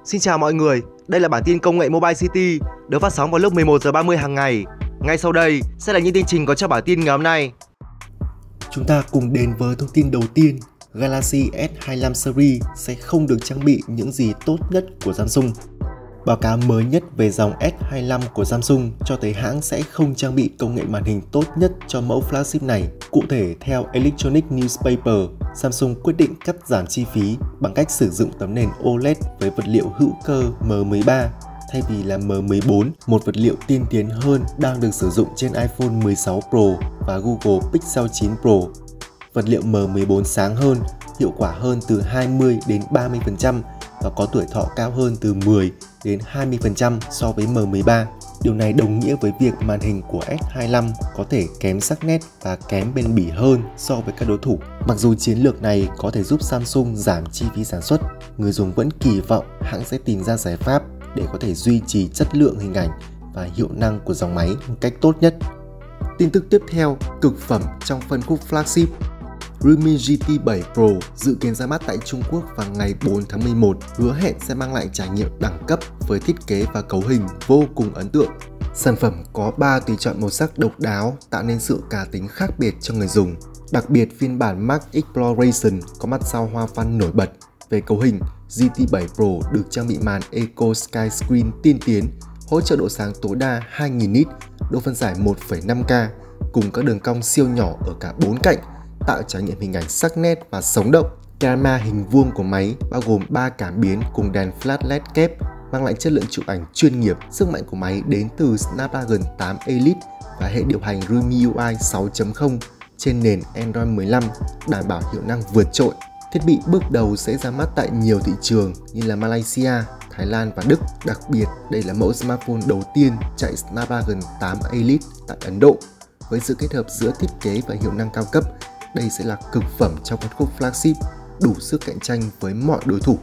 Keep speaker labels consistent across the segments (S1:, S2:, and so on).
S1: Xin chào mọi người, đây là bản tin công nghệ Mobile City được phát sóng vào lúc 11h30 hàng ngày. Ngay sau đây sẽ là những tin chính có trong bản tin ngày hôm nay.
S2: Chúng ta cùng đến với thông tin đầu tiên. Galaxy S25 series sẽ không được trang bị những gì tốt nhất của Samsung. Báo cáo mới nhất về dòng S25 của Samsung cho thấy hãng sẽ không trang bị công nghệ màn hình tốt nhất cho mẫu flagship này. Cụ thể, theo Electronic Newspaper, Samsung quyết định cắt giảm chi phí bằng cách sử dụng tấm nền OLED với vật liệu hữu cơ M13 thay vì là M14, một vật liệu tiên tiến hơn đang được sử dụng trên iPhone 16 Pro và Google Pixel 9 Pro. Vật liệu M14 sáng hơn, hiệu quả hơn từ 20 đến 30% và có tuổi thọ cao hơn từ 10 đến 20% so với M13. Điều này đồng nghĩa với việc màn hình của S25 có thể kém sắc nét và kém bền bỉ hơn so với các đối thủ. Mặc dù chiến lược này có thể giúp Samsung giảm chi phí sản xuất, người dùng vẫn kỳ vọng hãng sẽ tìm ra giải pháp để có thể duy trì chất lượng hình ảnh và hiệu năng của dòng máy một cách tốt nhất. Tin tức tiếp theo, cực phẩm trong phân khúc flagship. Realme GT 7 Pro dự kiến ra mắt tại Trung Quốc vào ngày 4 tháng 11, hứa hẹn sẽ mang lại trải nghiệm đẳng cấp với thiết kế và cấu hình vô cùng ấn tượng. Sản phẩm có 3 tùy chọn màu sắc độc đáo tạo nên sự cá tính khác biệt cho người dùng. Đặc biệt, phiên bản Max Exploration có mặt sau hoa văn nổi bật. Về cấu hình, GT 7 Pro được trang bị màn Eco Sky Screen tiên tiến, hỗ trợ độ sáng tối đa 2000 nit, độ phân giải 1,5K cùng các đường cong siêu nhỏ ở cả 4 cạnh, tạo trải nghiệm hình ảnh sắc nét và sống động. Camera hình vuông của máy bao gồm 3 cảm biến cùng đèn flash LED kép, mang lại chất lượng chụp ảnh chuyên nghiệp. Sức mạnh của máy đến từ Snapdragon 8 Elite và hệ điều hành Realme UI 6.0 trên nền Android 15, đảm bảo hiệu năng vượt trội. Thiết bị bước đầu sẽ ra mắt tại nhiều thị trường như là Malaysia, Thái Lan và Đức. Đặc biệt, đây là mẫu smartphone đầu tiên chạy Snapdragon 8 Elite tại Ấn Độ. Với sự kết hợp giữa thiết kế và hiệu năng cao cấp, đây sẽ là cực phẩm trong phân khúc flagship, đủ sức cạnh tranh với mọi đối thủ.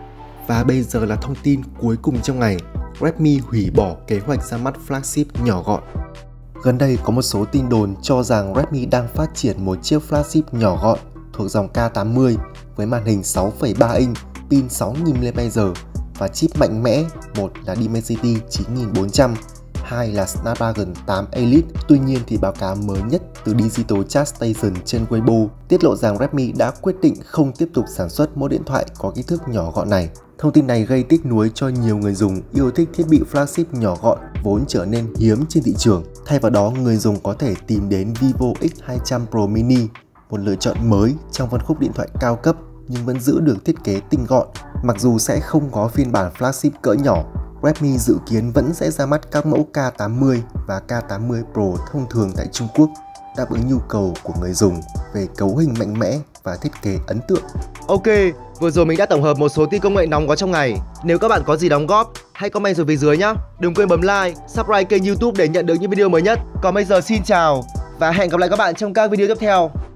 S2: Và bây giờ là thông tin cuối cùng trong ngày. Redmi hủy bỏ kế hoạch ra mắt flagship nhỏ gọn. Gần đây có một số tin đồn cho rằng Redmi đang phát triển một chiếc flagship nhỏ gọn thuộc dòng K80 với màn hình 6,3 inch, pin 6000mAh và chip mạnh mẽ, một là Dimensity 9400, hai là Snapdragon 8 Elite. Tuy nhiên thì báo cáo mới nhất từ Digital Chart Station trên Weibo tiết lộ rằng Redmi đã quyết định không tiếp tục sản xuất mẫu điện thoại có kích thước nhỏ gọn này. Thông tin này gây tiếc nuối cho nhiều người dùng yêu thích thiết bị flagship nhỏ gọn vốn trở nên hiếm trên thị trường. Thay vào đó, người dùng có thể tìm đến Vivo X200 Pro Mini, một lựa chọn mới trong phân khúc điện thoại cao cấp nhưng vẫn giữ được thiết kế tinh gọn. Mặc dù sẽ không có phiên bản flagship cỡ nhỏ, Redmi dự kiến vẫn sẽ ra mắt các mẫu K80 và K80 Pro thông thường tại Trung Quốc, đáp ứng nhu cầu của người dùng về cấu hình mạnh mẽ và thiết kế ấn tượng.
S1: Ok, vừa rồi mình đã tổng hợp một số tin công nghệ nóng có trong ngày. Nếu các bạn có gì đóng góp, hãy comment xuống phía dưới nhé. Đừng quên bấm like, subscribe kênh YouTube để nhận được những video mới nhất. Còn bây giờ xin chào và hẹn gặp lại các bạn trong các video tiếp theo.